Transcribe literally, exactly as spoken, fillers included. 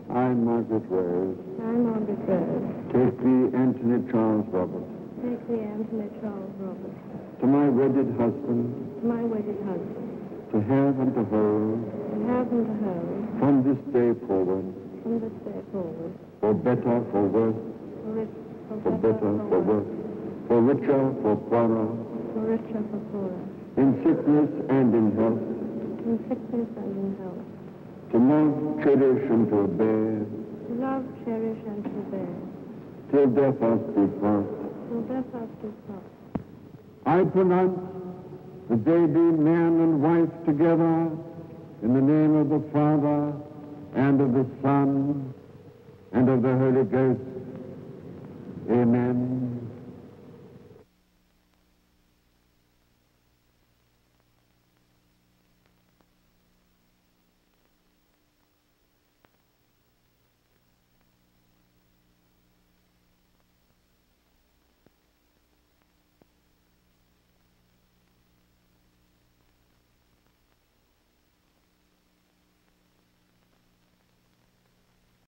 I, Margaret Rose, I, Margaret Rose, take thee, Anthony Charles Roberts, take thee, Anthony Charles Roberts, to my wedded husband, to my wedded husband, to have and to hold, to have and to hold, from this day forward, from this day forward, for better, for worse, for, rich, for, for better, better, for for worse, worse, for richer, for poorer, for richer, for poorer, in sickness and in health, in sickness and in health, to love, cherish, and to obey, to love, cherish, and to bear, till death us do part. till death us do part. I pronounce that they be man and wife together in the name of the Father, and of the Son, and of the Holy Ghost. Amen.